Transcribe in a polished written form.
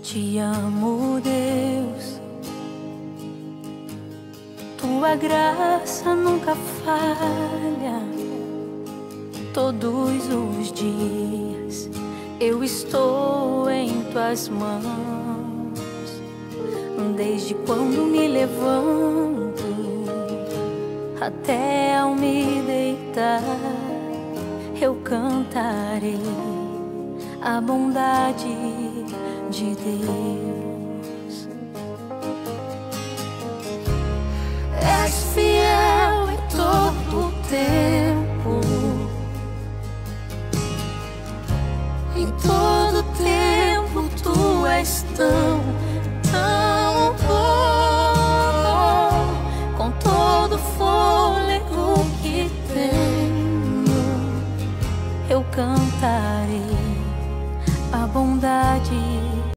Te amo, Deus, tua graça nunca falha. Todos os dias eu estou em tuas mãos. Desde quando me levanto até ao me deitar, eu cantarei a bondade de Deus. És fiel em todo o tempo, em todo tempo tu és tão